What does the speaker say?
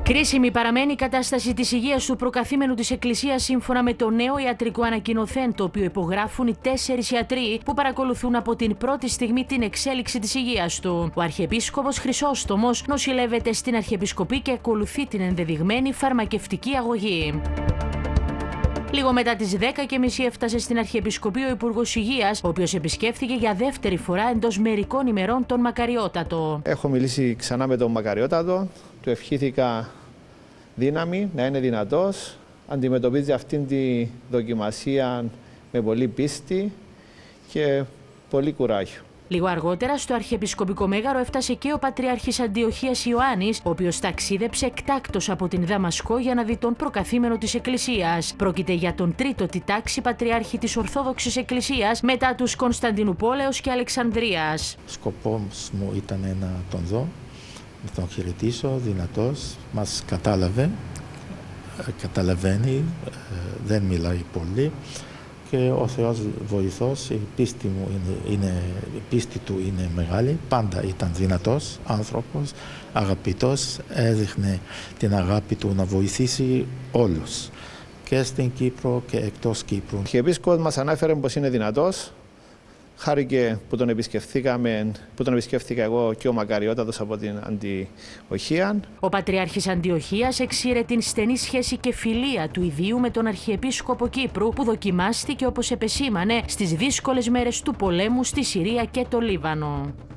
Κρίσιμη παραμένει η κατάσταση της υγείας του προκαθήμενου της Εκκλησίας σύμφωνα με το νέο ιατρικό ανακοινωθέν, το οποίο υπογράφουν οι 4 ιατροί που παρακολουθούν από την πρώτη στιγμή την εξέλιξη της υγείας του. Ο Αρχιεπίσκοπος Χρυσόστομος νοσηλεύεται στην Αρχιεπισκοπή και ακολουθεί την ενδεδειγμένη φαρμακευτική αγωγή. Λίγο μετά τις 10:30 έφτασε στην Αρχιεπισκοπή ο Υπουργός Υγείας, ο οποίος επισκέφθηκε για δεύτερη φορά εντός μερικών ημερών τον Μακαριότατο. Έχω μιλήσει ξανά με τον Μακαριότατο, του ευχήθηκα δύναμη, να είναι δυνατός, αντιμετωπίζει αυτήν τη δοκιμασία με πολύ πίστη και πολύ κουράγιο. Λίγο αργότερα στο Αρχιεπισκοπικό Μέγαρο έφτασε και ο Πατριάρχης Αντιοχίας Ιωάννης, ο οποίος ταξίδεψε εκτάκτως από την Δαμασκό για να δει τον προκαθήμενο της Εκκλησίας. Πρόκειται για τον τρίτο τη τάξη Πατριάρχη της Ορθόδοξης Εκκλησίας μετά τους Κωνσταντινουπόλεως και Αλεξανδρίας. Σκοπός μου ήταν να τον δω, να τον χαιρετήσω, δυνατός, μας καταλαβαίνει, δεν μιλάει πολύ. Και ο Θεός βοηθός, η πίστη του είναι μεγάλη, πάντα ήταν δυνατός άνθρωπος, αγαπητός, έδειχνε την αγάπη του να βοηθήσει όλους, και στην Κύπρο και εκτός Κύπρου. Ο Αρχιεπίσκοπος μας ανάφερε πως είναι δυνατός, χάρηκε που τον επισκέφθηκα εγώ και ο Μακαριότατος από την Αντιοχία. Ο Πατριάρχης Αντιοχίας εξήρε την στενή σχέση και φιλία του ιδίου με τον Αρχιεπίσκοπο Κύπρου, που δοκιμάστηκε, όπως επεσήμανε, στις δύσκολες μέρες του πολέμου στη Συρία και το Λίβανο.